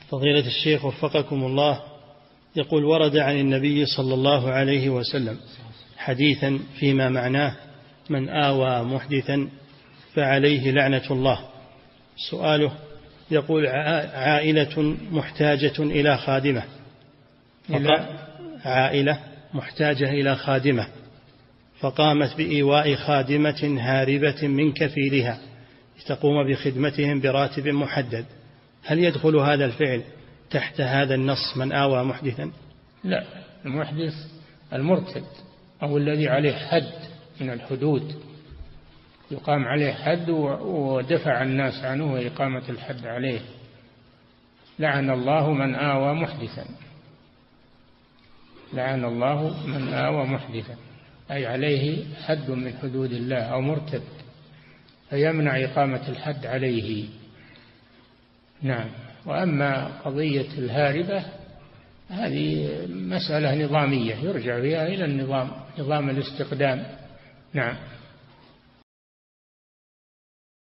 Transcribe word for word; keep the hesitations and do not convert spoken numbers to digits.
فضيلة الشيخ وفقكم الله، يقول ورد عن النبي صلى الله عليه وسلم حديثا فيما معناه: من آوى محدثا فعليه لعنة الله. سؤاله، يقول عائلة محتاجة إلى خادمة، عائلة محتاجة إلى خادمة فقامت بإيواء خادمة هاربة من كفيلها لتقوم بخدمتهم براتب محدد، هل يدخل هذا الفعل تحت هذا النص من آوى محدثا؟ لا، المحدث المرتد أو الذي عليه حد من الحدود يقام عليه حد ودفع الناس عنه وإقامة الحد عليه. لعن الله من آوى محدثا، لعن الله من آوى محدثا، أي عليه حد من حدود الله أو مرتد فيمنع إقامة الحد عليه. نعم. وأما قضية الهاربة هذه مسألة نظامية يرجع فيها إلى النظام، نظام الاستقدام. نعم.